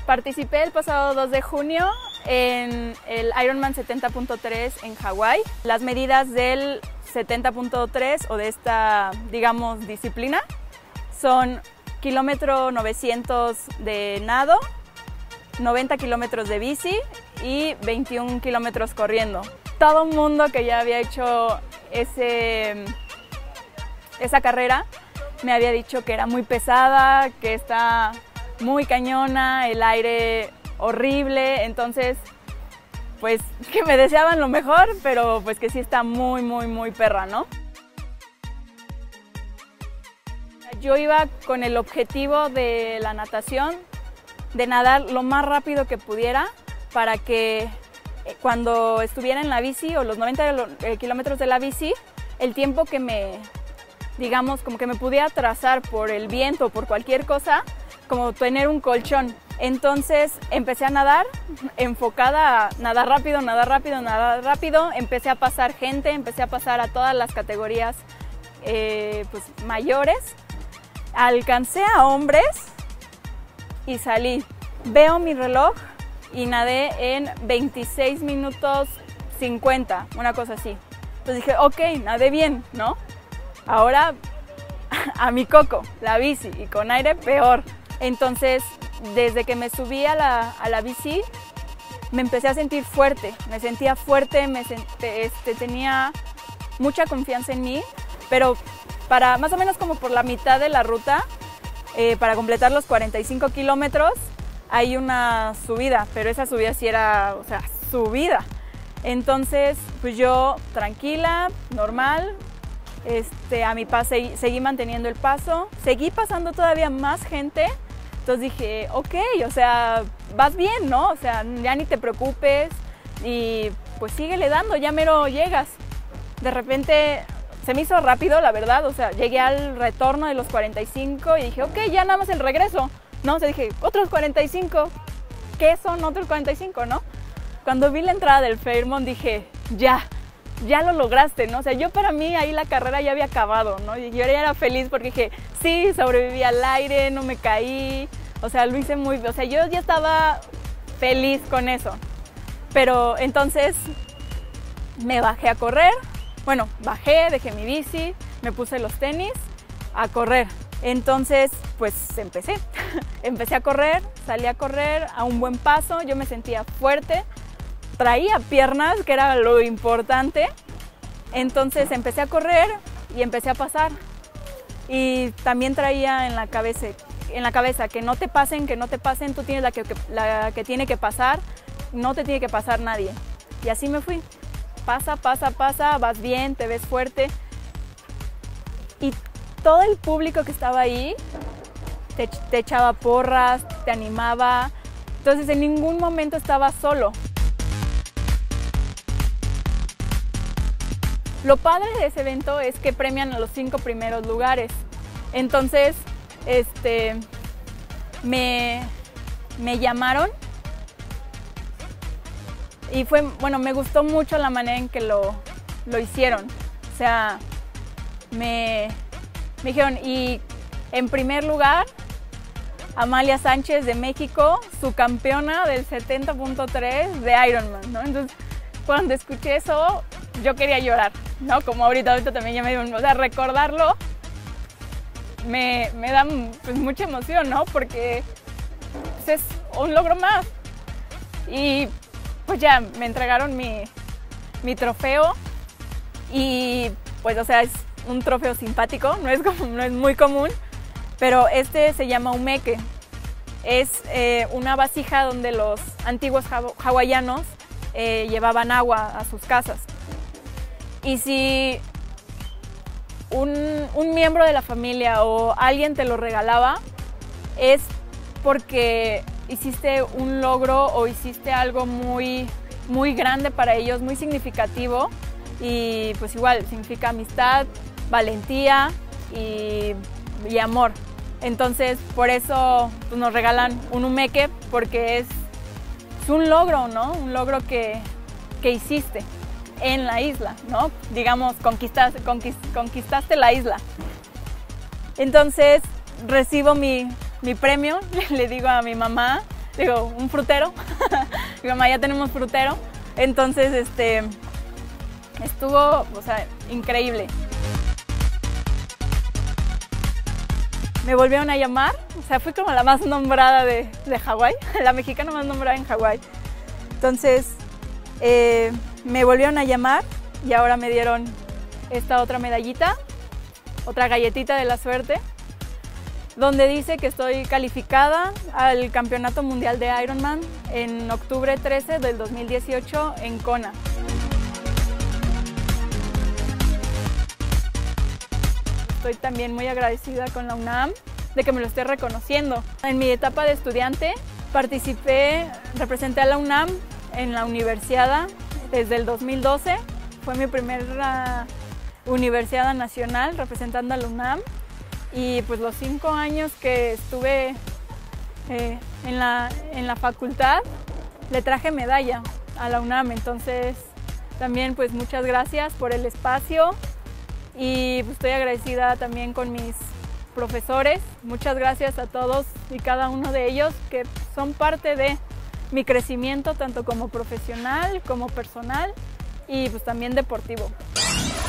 Participé el pasado 2 de junio en el Ironman 70.3 en Hawái. Las medidas del 70.3 o de esta, digamos, disciplina son kilómetro 900 de nado, 90 kilómetros de bici y 21 kilómetros corriendo. Todo el mundo que ya había hecho esa carrera me había dicho que era muy pesada, que está muy cañona, el aire horrible, entonces pues que me deseaban lo mejor, pero pues que sí está muy perra, ¿no? Yo iba con el objetivo de la natación, de nadar lo más rápido que pudiera para que cuando estuviera en la bici o los 90 kilómetros de la bici, el tiempo que digamos, como que me pudiera trazar por el viento o por cualquier cosa, como tener un colchón. Entonces empecé a nadar, enfocada a nadar rápido, empecé a pasar gente, empecé a pasar a todas las categorías pues, mayores, alcancé a hombres y salí. Veo mi reloj y nadé en 26 minutos 50, una cosa así. Entonces dije, ok, nadé bien, ¿no? Ahora a mi coco, la bici, y con aire peor. Entonces, desde que me subí a la bici, me empecé a sentir fuerte, me sentía fuerte, tenía mucha confianza en mí, pero para más o menos como por la mitad de la ruta, para completar los 45 kilómetros, hay una subida, pero esa subida sí era, o sea, subida. Entonces, pues yo tranquila, normal, a mi paso seguí manteniendo el paso, seguí pasando todavía más gente, entonces dije, ok, o sea, vas bien, ¿no? O sea, ya ni te preocupes y pues síguele dando, ya mero llegas. De repente se me hizo rápido, la verdad, o sea, llegué al retorno de los 45 y dije, ok, ya nada más el regreso, ¿no? O sea, dije, otros 45, ¿qué son otros 45, no? Cuando vi la entrada del Fairmont dije, ya lo lograste, ¿no? O sea, yo para mí ahí la carrera ya había acabado, ¿no? Y yo ya era feliz porque dije, sí, sobreviví al aire, no me caí, o sea, lo hice muy bien, o sea, yo ya estaba feliz con eso. Pero entonces me bajé a correr, bueno, bajé, dejé mi bici, me puse los tenis a correr. Entonces, pues empecé a correr, salí a correr a un buen paso, yo me sentía fuerte, traía piernas, que era lo importante. Entonces empecé a correr y empecé a pasar. Y también traía en la cabeza que no te pasen, tú tienes la que tiene que pasar, no te tiene que pasar nadie. Y así me fui. Pasa, vas bien, te ves fuerte. Y todo el público que estaba ahí te echaba porras, te animaba. Entonces en ningún momento estaba solo. Lo padre de ese evento es que premian a los 5 primeros lugares. Entonces, me llamaron y me gustó mucho la manera en que lo hicieron. O sea, me dijeron, y en primer lugar, Amalia Sánchez de México, su campeona del 70.3 de Ironman, ¿no? Entonces, cuando escuché eso, yo quería llorar, ¿no? Como ahorita también ya me dio, o sea, recordarlo me da pues, mucha emoción, ¿no? Porque pues, es un logro más. Y pues ya me entregaron mi trofeo y pues, o sea, es un trofeo simpático, no es muy común, pero se llama umeke. Es una vasija donde los antiguos hawaianos llevaban agua a sus casas. Y si un miembro de la familia o alguien te lo regalaba, es porque hiciste un logro o hiciste algo muy grande para ellos, muy significativo, y pues igual significa amistad, valentía y amor. Entonces por eso pues, nos regalan un umeke, porque es un logro, ¿no? Un logro que hiciste en la isla, ¿no? Digamos, conquistaste la isla. Entonces recibo mi premio, le digo a mi mamá, digo, un frutero. Mi mamá ya tenemos frutero. Entonces, estuvo, o sea, increíble. Me volvieron a llamar, o sea, fui como la más nombrada de Hawái, la mexicana más nombrada en Hawái. Entonces, me volvieron a llamar y ahora me dieron esta otra medallita, otra galletita de la suerte, donde dice que estoy calificada al Campeonato Mundial de Ironman en octubre 13 del 2018 en Kona. Estoy también muy agradecida con la UNAM de que me lo esté reconociendo. En mi etapa de estudiante representé a la UNAM en la Universiada desde el 2012. Fue mi primera Universiada Nacional representando a la UNAM. Y pues los 5 años que estuve en la facultad le traje medalla a la UNAM. Entonces también pues muchas gracias por el espacio. Y pues estoy agradecida también con mis profesores. Muchas gracias a todos y cada uno de ellos que son parte de mi crecimiento tanto como profesional como personal y pues también deportivo.